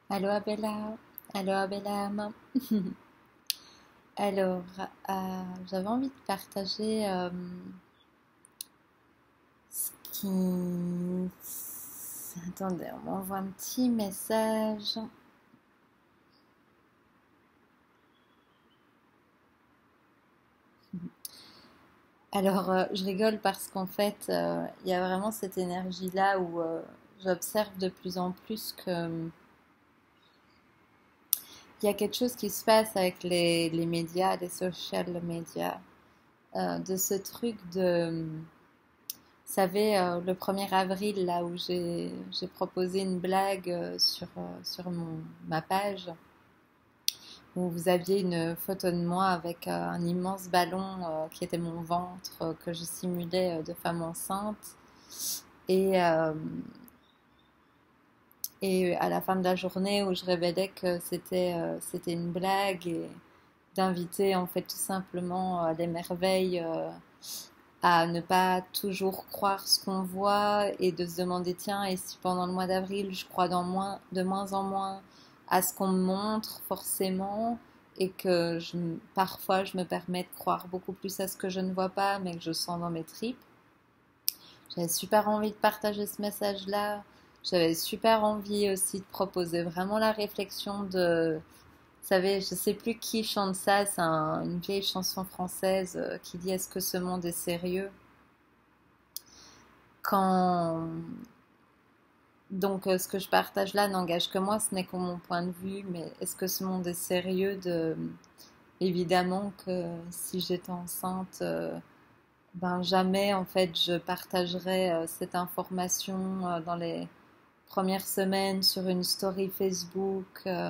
Allô Abella, allô Abella. Alors, j'avais envie de partager ce qui... Attendez, on m'envoie un petit message. Alors, je rigole parce qu'en fait, il y a vraiment cette énergie-là où j'observe de plus en plus que il y a quelque chose qui se passe avec les médias, les social médias, de ce truc de Vous savez, le 1er avril, là où j'ai proposé une blague sur ma page, où vous aviez une photo de moi avec un immense ballon qui était mon ventre, que je simulais de femme enceinte. Et, euh, et à la fin de la journée, où je révélais que c'était une blague et d'inviter en fait tout simplement les merveilles à ne pas toujours croire ce qu'on voit et de se demander, tiens, et si pendant le mois d'avril, je crois de moins en moins à ce qu'on me montre forcément et que parfois je me permets de croire beaucoup plus à ce que je ne vois pas mais que je sens dans mes tripes. J'avais super envie de partager ce message-là. J'avais super envie aussi de proposer vraiment la réflexion de... Vous savez, je sais plus qui chante ça, c'est une vieille chanson française qui dit est-ce que ce monde est sérieux? Quand ce que je partage là n'engage que moi, ce n'est que mon point de vue, mais est-ce que ce monde est sérieux de évidemment que si j'étais enceinte, ben jamais en fait je partagerais cette information dans les premières semaines sur une story Facebook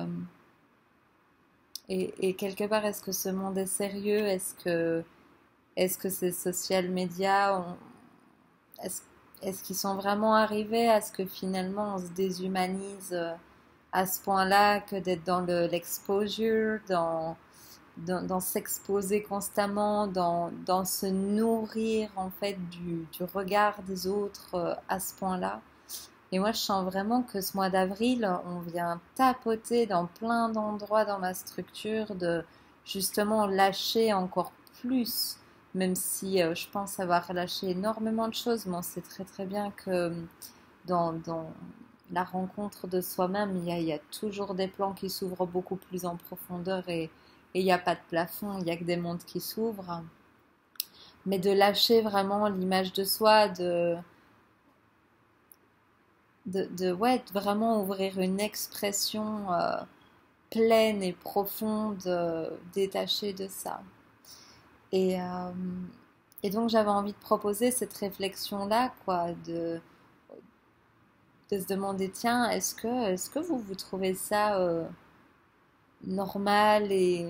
et quelque part est-ce que ce monde est sérieux? Est-ce que ces social médias est-ce est-ce qu'ils sont vraiment arrivés à ce que finalement on se déshumanise à ce point-là que d'être dans l'exposure, dans s'exposer constamment, dans se nourrir en fait du regard des autres à ce point-là. Et moi, je sens vraiment que ce mois d'avril, on vient tapoter dans plein d'endroits dans ma structure de justement lâcher encore plus, même si je pense avoir lâché énormément de choses, mais on sait très très bien que dans la rencontre de soi-même, il y a toujours des plans qui s'ouvrent beaucoup plus en profondeur et il n'y a pas de plafond, il n'y a que des mondes qui s'ouvrent. Mais de lâcher vraiment l'image de soi, ouais, de vraiment ouvrir une expression pleine et profonde, détachée de ça. Et, euh, et donc j'avais envie de proposer cette réflexion-là, quoi, de se demander, tiens, est-ce que vous trouvez ça normal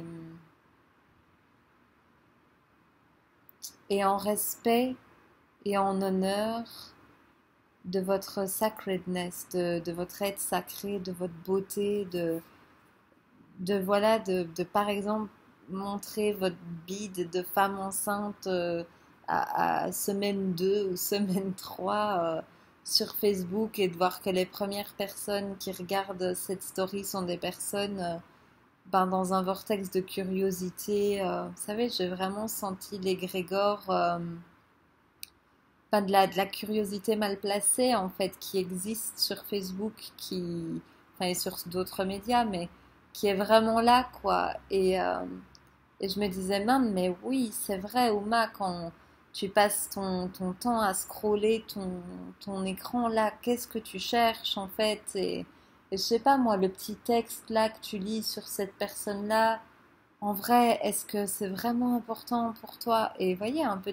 et en respect et en honneur de votre sacredness, de votre être sacré, de votre beauté, voilà, par exemple montrer votre bide de femme enceinte à semaine 2 ou semaine 3 sur Facebook et de voir que les premières personnes qui regardent cette story sont des personnes ben, dans un vortex de curiosité. Vous savez, j'ai vraiment senti l'égrégore enfin, de la curiosité mal placée en fait qui existe sur Facebook enfin, et sur d'autres médias mais qui est vraiment là quoi et je me disais même mais oui c'est vrai Uma quand tu passes ton temps à scroller ton écran là qu'est-ce que tu cherches en fait et je sais pas moi le petit texte là que tu lis sur cette personne là en vrai est-ce que c'est vraiment important pour toi et vous voyez un peu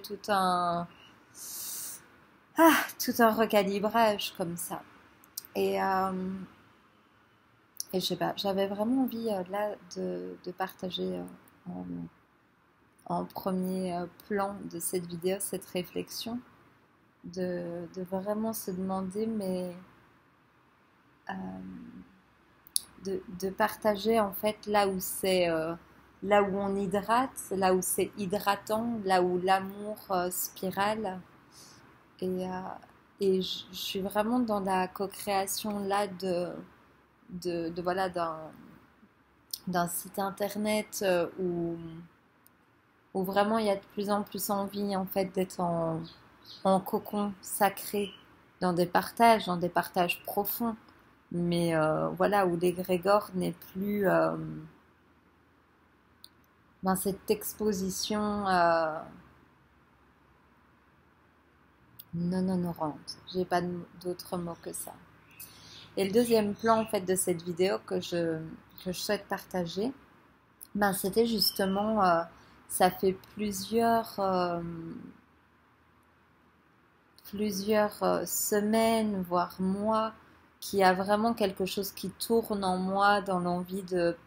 tout un recalibrage comme ça. Et, euh, et je sais pas, j'avais vraiment envie là de partager en, en premier plan de cette vidéo cette réflexion, de vraiment se demander, mais euh, de partager en fait là où là où on hydrate, là où c'est hydratant, là où l'amour spirale. Et, euh, et je suis vraiment dans la co-création là voilà, d'un site internet où vraiment il y a de plus en plus envie en fait d'être en cocon sacré dans des partages profonds, mais voilà, où l'égrégore n'est plus dans cette exposition non honorante. J'ai pas d'autre mot que ça. Et le deuxième plan en fait de cette vidéo que je souhaite partager, ben, c'était justement, ça fait plusieurs semaines, voire mois, qu'il y a vraiment quelque chose qui tourne en moi dans l'envie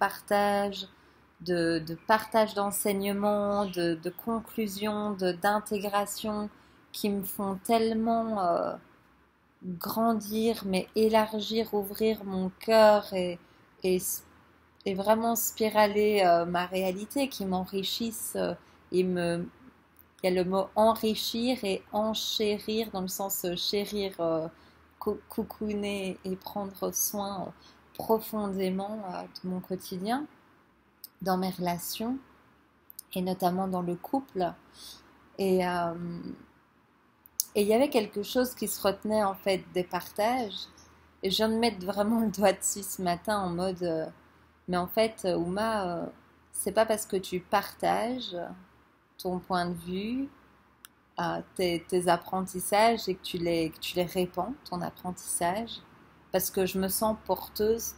de partage d'enseignement, de conclusion, d'intégration, qui me font tellement grandir, mais élargir, ouvrir mon cœur et, et vraiment spiraler ma réalité, qui m'enrichissent et me... Il y a le mot enrichir et enchérir dans le sens chérir, cocooner et prendre soin profondément de mon quotidien, dans mes relations et notamment dans le couple. Et il y avait quelque chose qui se retenait en fait des partages. Et je viens de mettre vraiment le doigt dessus ce matin en mode mais en fait, Uma, c'est pas parce que tu partages ton point de vue, tes apprentissages et que tu les répands, ton apprentissage, parce que je me sens porteuse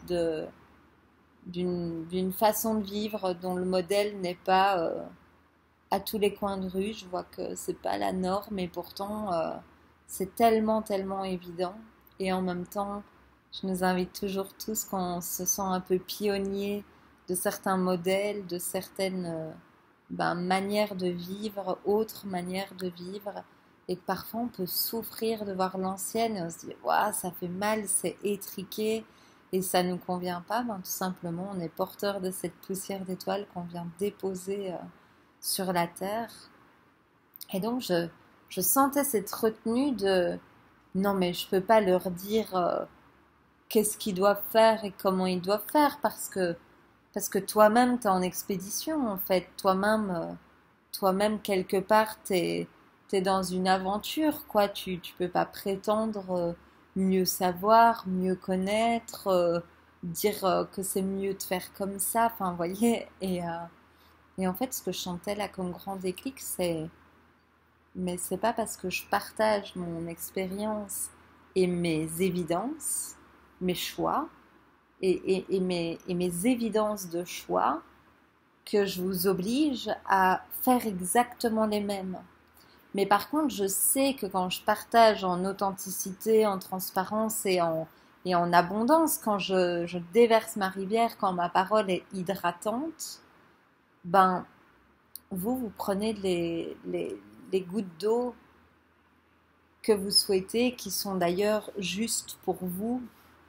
d'une façon de vivre dont le modèle n'est pas à tous les coins de rue. Je vois que c'est pas la norme et pourtant c'est tellement, tellement évident. Et en même temps, je nous invite toujours tous quand on se sent un peu pionnier de certains modèles, de certaines manières de vivre, autres manières de vivre, et que parfois on peut souffrir de voir l'ancienne et on se dit waouh, ça fait mal, c'est étriqué et ça nous convient pas. Ben, tout simplement, on est porteur de cette poussière d'étoiles qu'on vient déposer sur la terre. Et donc je sentais cette retenue de non, mais je peux pas leur dire qu'est-ce qu'ils doivent faire et comment ils doivent faire parce que toi-même, tu es en expédition, en fait. Toi-même quelque part, t'es dans une aventure, quoi. Tu peux pas prétendre mieux savoir, mieux connaître, dire que c'est mieux de faire comme ça. Enfin, vous voyez. Et en fait, ce que je sentais là comme grand déclic, mais c'est pas parce que je partage mon expérience et mes évidences, mes choix, et mes évidences de choix que je vous oblige à faire exactement les mêmes. Mais par contre, je sais que quand je partage en authenticité, en transparence et en abondance, quand je déverse ma rivière, quand ma parole est hydratante, ben, vous prenez les gouttes d'eau que vous souhaitez, qui sont d'ailleurs justes pour vous.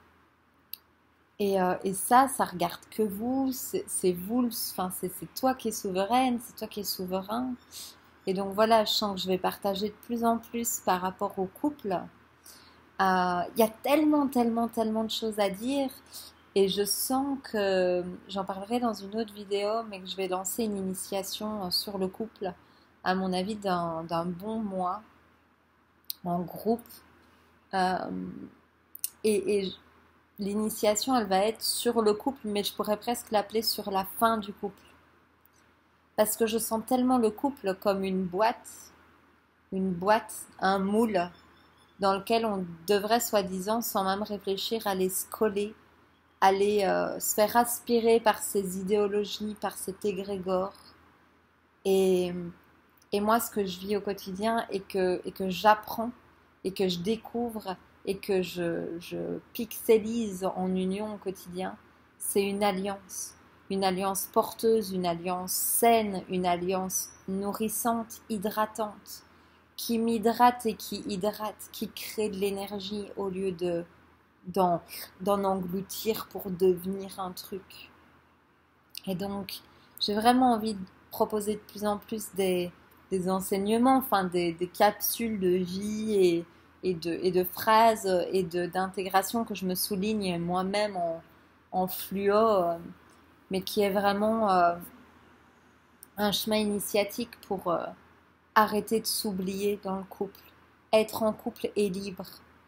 Et ça regarde que vous, c'est vous, enfin, c'est toi qui es souveraine, c'est toi qui es souverain. Et donc voilà, je sens que je vais partager de plus en plus par rapport au couple. Il y a tellement, tellement, tellement de choses à dire. Et je sens que j'en parlerai dans une autre vidéo, mais que je vais lancer une initiation sur le couple, à mon avis, d'un bon mois, en groupe. Euh, et l'initiation, elle va être sur le couple, mais je pourrais presque l'appeler sur la fin du couple. Parce que je sens tellement le couple comme une boîte, un moule, dans lequel on devrait soi-disant, sans même réfléchir, aller se coller, aller se faire aspirer par ces idéologies, par cet égrégore. Et moi, ce que je vis au quotidien et que j'apprends et que je découvre et que je pixelise en union au quotidien, c'est une alliance porteuse, une alliance saine, une alliance nourrissante, hydratante, qui m'hydrate et qui hydrate, qui crée de l'énergie au lieu d'en engloutir pour devenir un truc. Et donc, j'ai vraiment envie de proposer de plus en plus des enseignements, enfin des capsules de vie et de phrases et d'intégration que je me souligne moi-même en fluo, mais qui est vraiment un chemin initiatique pour arrêter de s'oublier dans le couple. Être en couple est libre.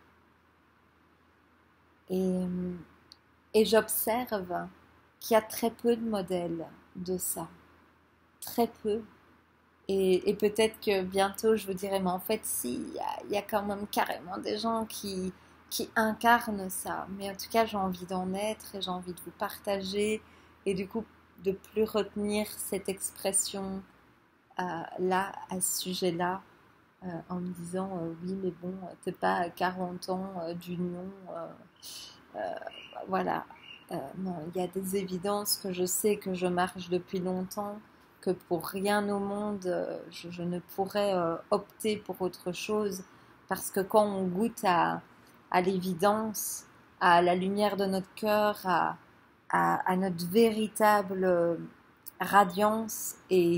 Et, et j'observe qu'il y a très peu de modèles de ça. Très peu. Et peut-être que bientôt je vous dirai, mais en fait, si, il y a quand même carrément des gens qui incarnent ça. Mais en tout cas, j'ai envie d'en être et j'ai envie de vous partager et du coup, de plus retenir cette expression là, à ce sujet-là, en me disant, oui, mais bon, t'es pas à 40 ans d'union, euh, voilà. Non, il y a des évidences que je sais que je marche depuis longtemps, que pour rien au monde, je ne pourrais opter pour autre chose, parce que quand on goûte à l'évidence, à la lumière de notre cœur, à notre véritable radiance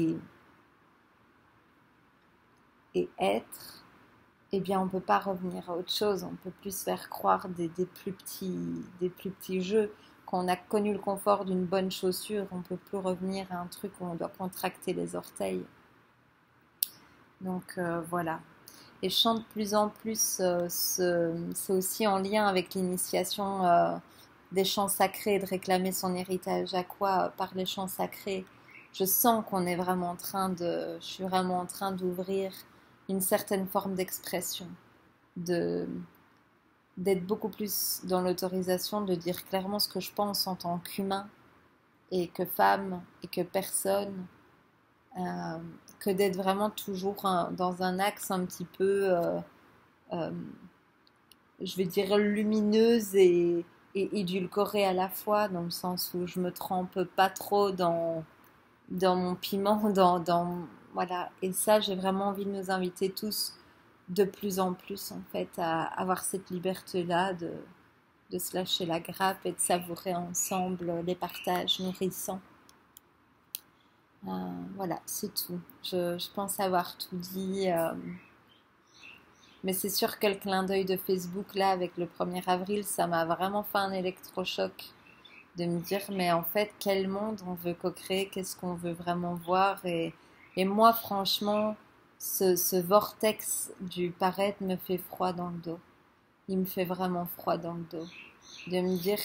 et être, eh bien, on ne peut pas revenir à autre chose. On ne peut plus se faire croire des plus petits jeux. Quand on a connu le confort d'une bonne chaussure, on ne peut plus revenir à un truc où on doit contracter les orteils. Donc voilà. Et je chante de plus en plus, c'est aussi en lien avec l'initiation des chants sacrés, de réclamer son héritage à quoi par les chants sacrés. Je sens qu'on est vraiment je suis vraiment en train d'ouvrir une certaine forme d'expression, de d'être beaucoup plus dans l'autorisation de dire clairement ce que je pense en tant qu'humain et que femme et que personne, euh, que d'être vraiment toujours dans un axe un petit peu, euh, je vais dire, lumineuse et édulcorée à la fois, dans le sens où je me trempe pas trop dans mon piment, voilà. Et ça, j'ai vraiment envie de nous inviter tous de plus en plus, en fait, à avoir cette liberté-là de se lâcher la grappe et de savourer ensemble les partages nourrissants. Voilà, c'est tout. Je pense avoir tout dit. Mais c'est sûr que le clin d'œil de Facebook, là, avec le 1er avril, ça m'a vraiment fait un électrochoc de me dire, mais en fait, quel monde on veut co-créer, qu'est-ce qu'on veut vraiment voir. Et moi, franchement, ce vortex du paraître me fait froid dans le dos. Il me fait vraiment froid dans le dos. De me dire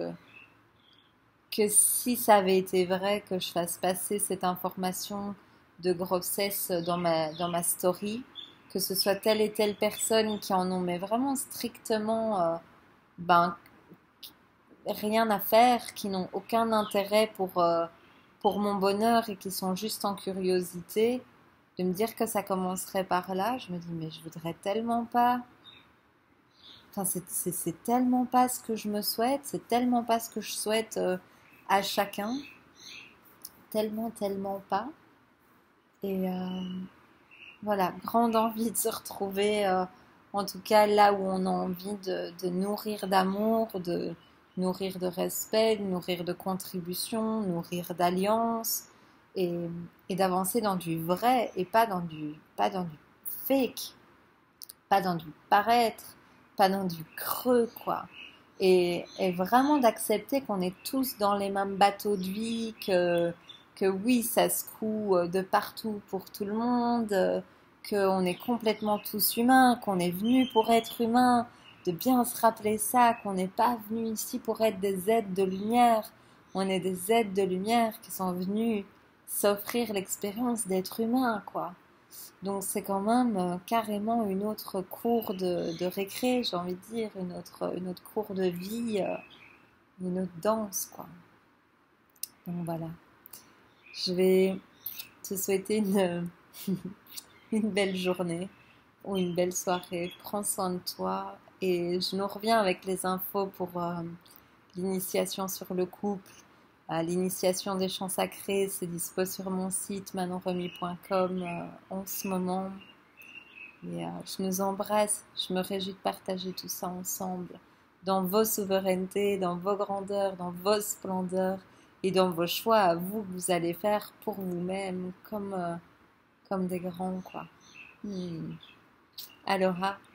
que si ça avait été vrai, que je fasse passer cette information de grossesse dans ma story, que ce soit telle et telle personne qui en ont mais vraiment strictement ben, rien à faire, qui n'ont aucun intérêt pour mon bonheur et qui sont juste en curiosité, de me dire que ça commencerait par là, je me dis mais je voudrais tellement pas. Enfin, c'est tellement pas ce que je me souhaite, c'est tellement pas ce que je souhaite à chacun, tellement, tellement pas. Et voilà, grande envie de se retrouver, en tout cas là où on a envie de nourrir d'amour, de nourrir de respect, de nourrir de contribution, nourrir d'alliance et, et d'avancer dans du vrai et pas dans du fake, pas dans du paraître, pas dans du creux, quoi. Et vraiment d'accepter qu'on est tous dans les mêmes bateaux de vie, que oui, ça secoue de partout pour tout le monde, qu'on est complètement tous humains, qu'on est venus pour être humains, de bien se rappeler ça, qu'on n'est pas venus ici pour être des êtres de lumière, on est des êtres de lumière qui sont venus s'offrir l'expérience d'être humain, quoi. Donc c'est quand même carrément une autre cour de récré, j'ai envie de dire, une autre cour de vie, une autre danse, quoi. Donc voilà. Je vais te souhaiter une belle journée ou une belle soirée. Prends soin de toi et je nous reviens avec les infos pour l'initiation sur le couple. L'initiation des chants sacrés, c'est dispo sur mon site manonremy.com en ce moment. Et je nous embrasse, je me réjouis de partager tout ça ensemble, dans vos souverainetés, dans vos grandeurs, dans vos splendeurs et dans vos choix à vous que vous allez faire pour vous-même, comme des grands, quoi. Aloha.